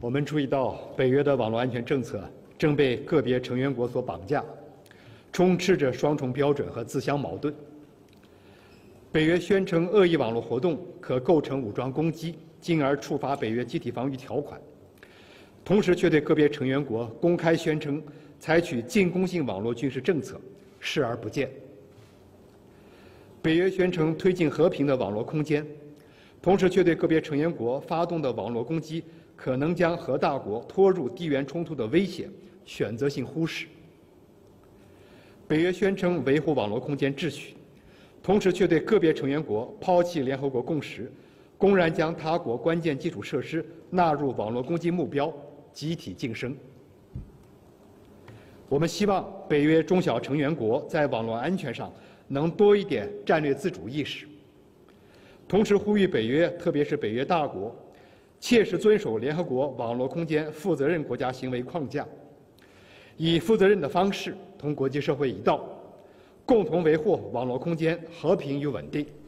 我们注意到，北约的网络安全政策正被个别成员国所绑架，充斥着双重标准和自相矛盾。北约宣称恶意网络活动可构成武装攻击，进而触发北约集体防御条款，同时却对个别成员国公开宣称采取进攻性网络军事政策，视而不见。北约宣称推进和平的网络空间，同时却对个别成员国发动的网络攻击可能将核大国拖入地缘冲突的危险选择性忽视。北约宣称维护网络空间秩序，同时却对个别成员国抛弃联合国共识，公然将他国关键基础设施纳入网络攻击目标，集体晋升。我们希望北约中小成员国在网络安全上能多一点战略自主意识，同时呼吁北约，特别是北约大国，切实遵守联合国网络空间负责任国家行为框架，以负责任的方式同国际社会一道，共同维护网络空间和平与稳定。